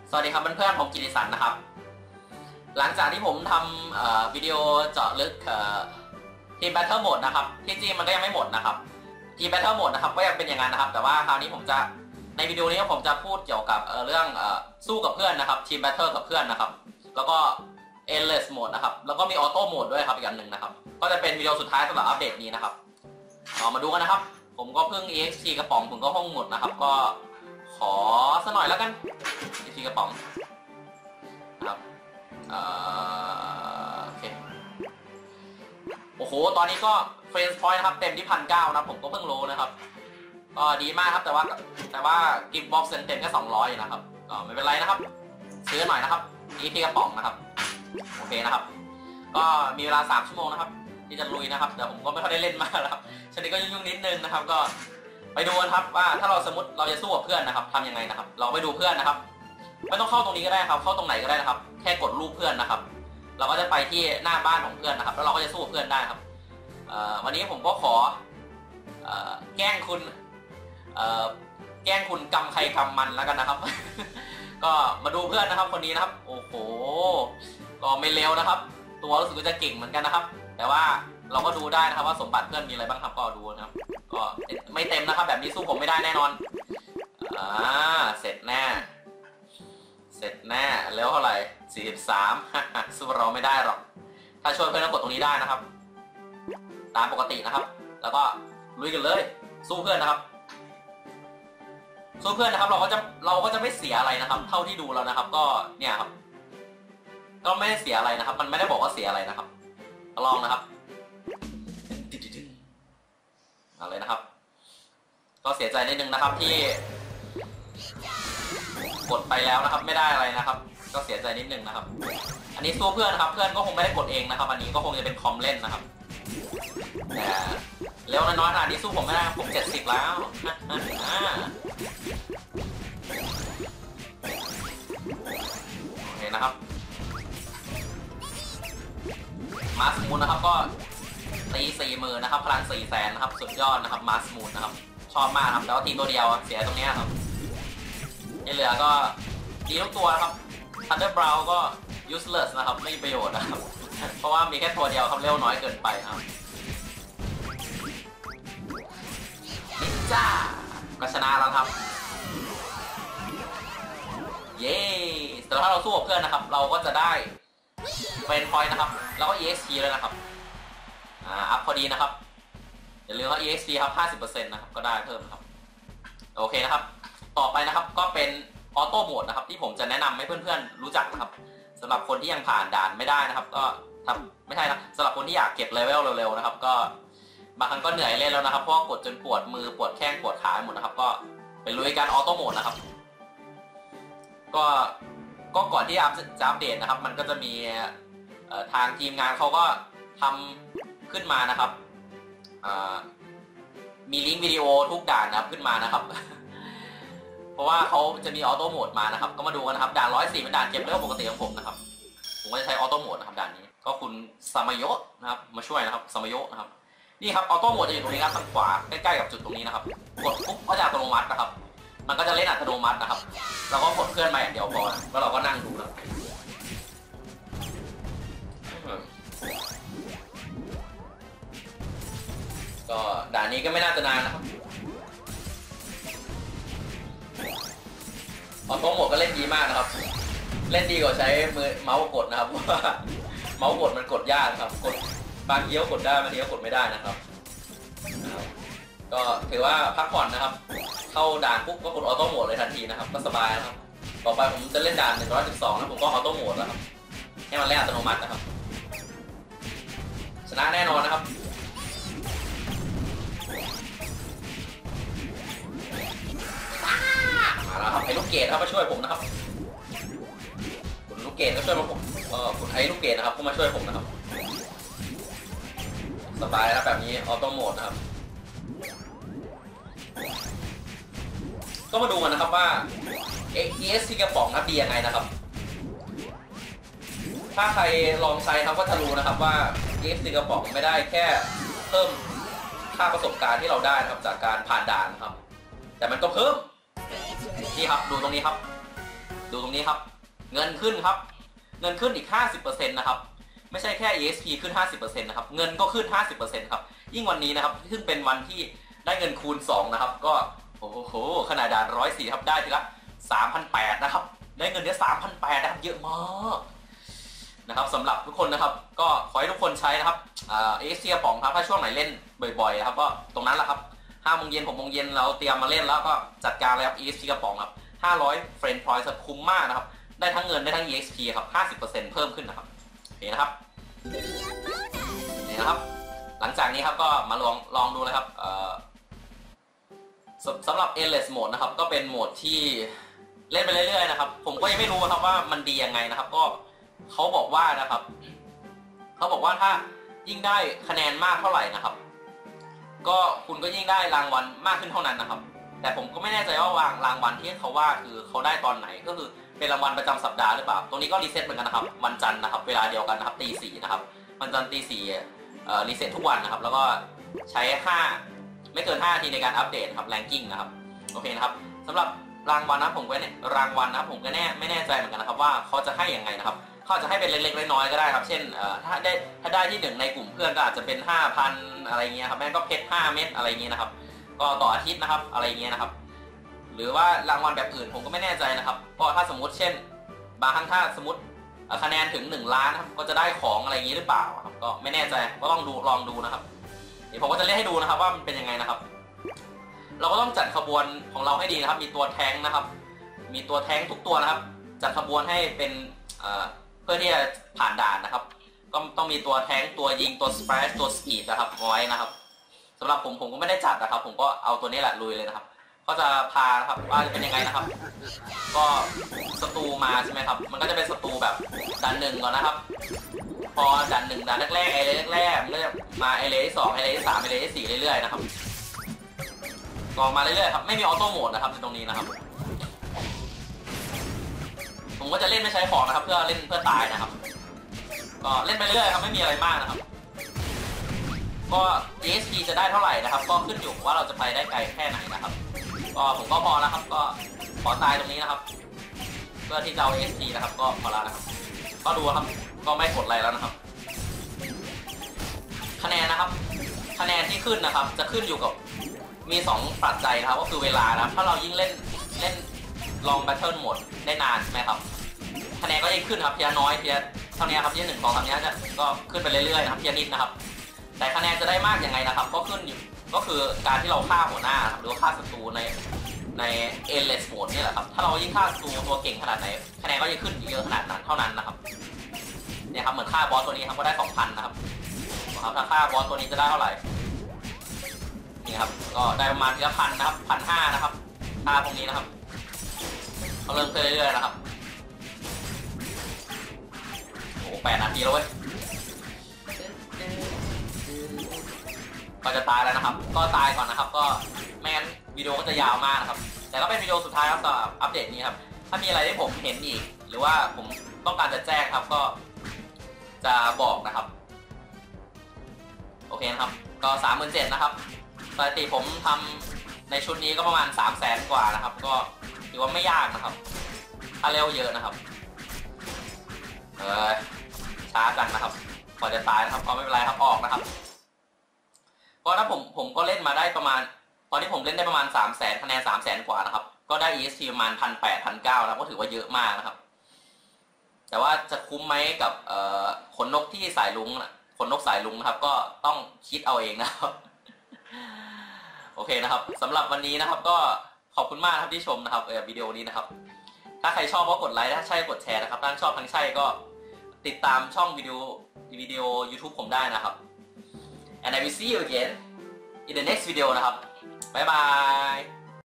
สวัสดีครับเพื่อนๆผมกิติสันนะครับหลังจากที่ผมทำวิดีโอเจาะลึกทีมแบทเทิลโหมดนะครับที่จริงมันก็ยังไม่หมดนะครับทีมแบทเทิลโหมดนะครับก็ยังเป็นอย่างนั้นนะครับแต่ว่าคราวนี้ผมจะในวิดีโอนี้ผมจะพูดเกี่ยวกับเรื่องสู้กับเพื่อนนะครับทีมแบทเทิลกับเพื่อนนะครับแล้วก็ endless mode นะครับแล้วก็มีออโต้โหมดด้วยครับอีกอันหนึ่งนะครับก็จะเป็นวิดีโอสุดท้ายสำหรับอัปเดตนี้นะครับมาดูกันนะครับผมก็เพิ่ง EXP กระป๋องผมก็ห้องหมดนะครับก็ขอสักหน่อยแล้วกัน EXP กระป๋องครับโอเคโอ้โหตอนนี้ก็เฟรนช์พอยต์นะครับเต็มที่1,900นะผมก็เพิ่งรู้นะครับก็ดีมากครับแต่ว่ากิฟต์บ็อกซ์เต็มแค่200นะครับก็ไม่เป็นไรนะครับซื้อหน่อยนะครับEXP กระป๋องนะครับโอเคนะครับก็มีเวลา3 ชั่วโมงนะครับที่จะลุยนะครับแต่ผมก็ไม่ค่อยได้เล่นมากแล้วครับช่วงนี้ก็ยุ่งๆนิดนึงนะครับก็ไปดูกันครับว่าถ้าเราสมมติเราจะสู้กับเพื่อนนะครับทำยังไงนะครับเราไปดูเพื่อนนะครับไม่ต้องเข้าตรงนี้ก็ได้ครับเข้าตรงไหนก็ได้นะครับแค่กดรูปเพื่อนนะครับเราก็จะไปที่หน้าบ้านของเพื่อนนะครับแล้วเราก็จะสู้กับเพื่อนได้ครับวันนี้ผมก็ขอแกล้งคุณกำใครกำมันแล้วกันนะครับ ก็มาดูเพื่อนนะครับคนนี้นะครับโอ้โหก็ไม่เลวนะครับตัวรู้สึกว่าจะเก่งเหมือนกันนะครับแต่ว่าเราก็ดูได้นะครับว่าสมบัติเพื่อนมีอะไรบ้างครับก็ดูนะครับก็ไม่เต็มนะครับแบบนี้สู้ผมไม่ได้แน่นอนเสร็จแน่แล้วเท่าไหร่43 สู้เราไม่ได้หรอกถ้าช่วยเพื่อนก็กดตรงนี้ได้นะครับตามปกตินะครับแล้วก็ลุยกันเลยสู้เพื่อนนะครับเราก็จะไม่เสียอะไรนะครับเท่าที่ดูแล้วนะครับก็เนี่ยครับก็ไม่ได้เสียอะไรนะครับมันไม่ได้บอกว่าเสียอะไรนะครับลองนะครับอะไรนะครับก็เสียใจนิดนึงนะครับที่กดไปแล้วนะครับไม่ได้อะไรนะครับก็เสียใจนิดนึงนะครับอันนี้สู้เพื่อนนะครับเพื่อนก็คงไม่ได้กดเองนะครับอันนี้ก็คงจะเป็นคอมเล่นนะครับแต่เร็วน้อยขนาดนี้สู้ผมไม่ได้ผม70แล้วโอเคนะครับมาสมูนนะครับก็ตี40,000นะครับพลัง400,000นะครับสุดยอดนะครับมาสมูนนะครับชอบมากครับแต่ว่าทีตัวเดียวเสียตรงนี้ครับที่เหลือก็ดีทุกตัวนะครับทันเดอร์บราวน์ก็ useless นะครับไม่มีประโยชน์นะครับเพราะว่ามีแค่ตัวเดียวครับเร็วน้อยเกินไปครับนิจ้าก็ชนะแล้วครับเย้แต่ถ้าเราสู้กับเพื่อนนะครับเราก็จะได้เฟรนช์พอยต์นะครับแล้วก็ EXP เลยนะครับอัพพอดีนะครับอย่าลืมว่า EXP ครับ 50% นะครับก็ได้เพิ่มครับโอเคนะครับต่อไปนะครับก็เป็นออโต้โหมดนะครับที่ผมจะแนะนำให้เพื่อนๆรู้จักนะครับสำหรับคนที่ยังผ่านด่านไม่ได้นะครับก็ไม่ใช่นะสำหรับคนที่อยากเก็บเลเวลเร็วๆนะครับก็บางครั้งก็เหนื่อยเล่นแล้วนะครับเพราะกดจนปวดมือปวดแข้งปวดขาหมดนะครับก็ไปลุยกันออโต้โหมดนะครับก็ก่อนที่จะอัปเดตนะครับมันก็จะมีทางทีมงานเขาก็ทำขึ้นมานะครับมีลิงก์วิดีโอทุกด่านนะครับขึ้นมานะครับ เพราะว่าเขาจะมีออโต้โหมดมานะครับก็มาดูกันนะครับด่าน104เป็นด่านเก็บเลเวลปกติของผมนะครับผมก็จะใช้ออโต้โหมดนะครับด่านนี้ก็คุณซามายะนะครับมาช่วยนะครับซามายะนะครับนี่ครับออโต้โหมดจะอยู่ตรงนี้ครับทางขวาใกล้ๆกับจุดตรงนี้นะครับกดปุ๊บก็จะอัตโนมัตินะครับมันก็จะเล่นอัตโนมัตินะครับเราก็กดเพื่อนมาอย่างเดียวพอแล้วเราก็นั่งดูนะก็ด่านนี้ก็ไม่น่าจะนานนะครับออโต้โหมดก็เล่นดีมากนะครับเล่นดีกว่าใช้เมาส์กดนะครับเพราะว่าเมาส์กดมันกดยากนะครับกดบางทีก็กดได้บางทีก็กดไม่ได้นะครับก็ถือว่าพักผ่อนนะครับเข้าด่านปุ๊บก็กดออโต้โหมดเลยทันทีนะครับก็สบายนะครับต่อไปผมจะเล่นด่าน112แล้วผมก็ออโต้โหมดแล้วครับให้มันเล่นอัตโนมัตินะครับชนะแน่นอนนะครับมาแล้วครับไอ้ลูกเกดครับมาช่วยผมนะครับคุณลูกเกดก็ช่วยมาผมคุณไอ้ลูกเกดนะครับก็มาช่วยผมนะครับสบายแล้วแบบนี้ออโต้โหมดนะครับก็มาดูกันนะครับว่า EXP กระป๋องครับดียังไงนะครับถ้าใครลองใช้ครับก็จะรู้นะครับว่า EXP กระป๋องไม่ได้แค่เพิ่มค่าประสบการณ์ที่เราได้นะครับจากการผ่านด่านครับแต่มันก็เพิ่มนี่ครับดูตรงนี้ครับดูตรงนี้ครับเงินขึ้นครับเงินขึ้นอีก 50% นะครับไม่ใช่แค่ EXP ขึ้น 50% นะครับเงินก็ขึ้น 50% ครับยิ่งวันนี้นะครับซึ่งเป็นวันที่ได้เงินคูณ 2 นะครับก็โอ้โหขนาดด่าน104ครับได้ทีละ 3,800 นะครับได้เงินได้ 3,800 นะครับเยอะมากนะครับสำหรับทุกคนนะครับก็ขอให้ทุกคนใช้นะครับEXP กระป๋องครับถ้าช่วงไหนเล่นบ่อยๆนะครับก็ตรงนั้นแหละครับ5 โมงเย็น6 โมงเย็นเราเตรียมมาเล่นแล้วก็จัดการเลยครับ EXP กระป๋องครับ500 Friend Point คุ้มมากนะครับได้ทั้งเงินได้ทั้ง EXP ครับ 50% เพิ่มขึ้นนะครับโอเคนะครับนี่นะครับหลังจากนี้ครับก็มาลองดูเลยครับสำหรับ Endless Mode นะครับก็เป็นโหมดที่เล่นไปเรื่อยๆนะครับผมก็ยังไม่รู้ครับว่ามันดียังไงนะครับก็เขาบอกว่านะครับเขาบอกว่าถ้ายิ่งได้คะแนนมากเท่าไหร่นะครับก็คุณก็ยิ่งได้รางวัลมากขึ้นเท่านั้นนะครับแต่ผมก็ไม่แน่ใจว่ารางวัลที่เขาว่าคือเขาได้ตอนไหนก็คือเป็นรางวัลประจำสัปดาห์หรือเปล่าตรงนี้ก็รีเซ็ตเหมือนกันนะครับวันจันทร์นะครับเวลาเดียวกันนะครับตี 4นะครับวันจันทร์ตี 4รีเซ็ตทุกวันนะครับแล้วก็ใช้ไม่เกิน5 นาทีในการอัปเดตครับแรงกิ้งนะครับโอเคนะครับสำหรับรางวัลนะผมก็ไม่แน่ใจเหมือนกันนะครับว่าเขาจะให้ยังไงนะครับเขาจะให้เป็นเล็กๆน้อยๆก็ได้ครับเช่นถ้าได้ที่1ในกลุ่มเพื่อนก็อาจจะเป็น 5,000 อะไรเงี้ยครับแม่ก็เพชร5 เม็ดอะไรเงี้ยนะครับก็ต่ออาทิตย์นะครับอะไรเงี้ยนะครับหรือว่ารางวัลแบบอื่นผมก็ไม่แน่ใจนะครับก็ถ้าสมมุติเช่นบางครั้งถ้าสมมติคะแนนถึง1 ล้านครับก็จะได้ของอะไรอย่างนี้หรือเปล่าครับก็ไม่แน่ใจก็ต้องลองดูนะครับเดี๋ยวผมก็จะเล่นให้ดูนะครับว่ามันเป็นยังไงนะครับเราก็ต้องจัดขบวนของเราให้ดีนะครับมีตัวแท้งนะครับมีตัวแท้งทุกตัวนะครับจัดขบวนให้เป็นเพื่อที่จะผ่านด่านนะครับก็ต้องมีตัวแท้งตัวยิงตัวสเปรชตัวสปีดนะครับไว้นะครับสำหรับผมก็ไม่ได้จัดนะครับผมก็เอาตัวนี้แหละลุยเลยนะครับก็จะพานะครับว่าจะเป็นยังไงนะครับก็ศัตรูมาใช่ไหมครับมันก็จะเป็นศัตรูแบบด่าน1ก่อนนะครับพอด่าน1ด่านแรกไอเลแรกมันก็จะมาไอเลที่2ไอเลที่3ไอเลที่4เรื่อยๆนะครับก็มาเรื่อยๆครับไม่มีออโต้โหมดนะครับในตรงนี้นะครับผมก็จะเล่นไม่ใช้ของนะครับเพื่อตายนะครับก็เล่นไปเรื่อยครับไม่มีอะไรมากนะครับก็ EXP จะได้เท่าไหร่นะครับก็ขึ้นอยู่ว่าเราจะไปได้ไกลแค่ไหนนะครับก็ผมก็พอแล้วครับก็ขอตายตรงนี้นะครับเพื่อที่จะเอา EXP นะครับก็พอแล้วนะครับก็ดูครับก็ไม่กดอะไรแล้วนะครับคะแนนนะครับคะแนนที่ขึ้นนะครับจะขึ้นอยู่กับมี2ปัจจัยนะครับก็คือเวลานะครับถ้าเรายิ่งเล่นลองแบทเทิลโหมดได้นานใช่ไหมครับคะแนนก็ยิ่งขึ้นครับทีละน้อยทีละเท่านี้ครับทีละ1 2 3นี้ก็ขึ้นไปเรื่อยๆนะครับทีละนิดนะครับแต่คะแนนจะได้มากยังไงนะครับก็ขึ้นอยู่ก็คือการที่เราฆ่าหัวหน้าหรือว่าฆ่าศัตรูใน Endless Mode นี่แหละครับถ้าเรายิ่งฆ่าศัตรูตัวเก่งขนาดไหนคะแนนก็จะขึ้นเยอะขนาดนั้นเท่านั้นนะครับเนี่ยครับเหมือนฆ่าบอสตัวนี้ครับก็ได้ 2,000 นะครับถ้าฆ่าบอสตัวนี้จะได้เท่าไหร่นี่ครับก็ได้ประมาณทีละ1,000 นะครับ 1,500 นะครับฆ่าพวกนี้นะครับก็เริ่มขึ้นเรื่อยๆนะครับโอ้8 นาทีแล้วเว้ยก็จะตายแล้วนะครับก็ตายก่อนนะครับก็ไม่งั้นวิดีโอก็จะยาวมากนะครับแต่ก็เป็นวิดีโอสุดท้ายครับสำหรับอัปเดตนี้ครับถ้ามีอะไรที่ผมเห็นอีกหรือว่าผมต้องการจะแจ้งครับก็จะบอกนะครับโอเคนะครับก็ 37,000 นะครับปกติผมทำในชุดนี้ก็ประมาณ 300,000 กว่านะครับก็ถือว่าไม่ยากนะครับถ้าเร็วเยอะนะครับช้าจังนะครับพอจะตายนะครับก็ไม่เป็นไรครับออกนะครับก็ถ้าผมก็เล่นมาได้ประมาณตอนที่ผมเล่นได้ประมาณ 300,000 คะแนน 300,000 กว่านะครับก็ได้ EXP ประมาณ 1,800 1,900 นะครับก็ถือว่าเยอะมากนะครับแต่ว่าจะคุ้มไหมกับขนนกที่สายลุงขนนกสายลุงนะครับก็ต้องคิดเอาเองนะครับโอเคนะครับสำหรับวันนี้นะครับก็ขอบคุณมากครับที่ชมนะครับวิดีโอนี้นะครับถ้าใครชอบก็กดไลค์ถ้าใช่กดแชร์นะครับถ้าชอบทั้งใช่ก็ติดตามช่องวิดีโอ YouTube ผมได้นะครับ and I will see you again in the next video นะครับบ๊ายบาย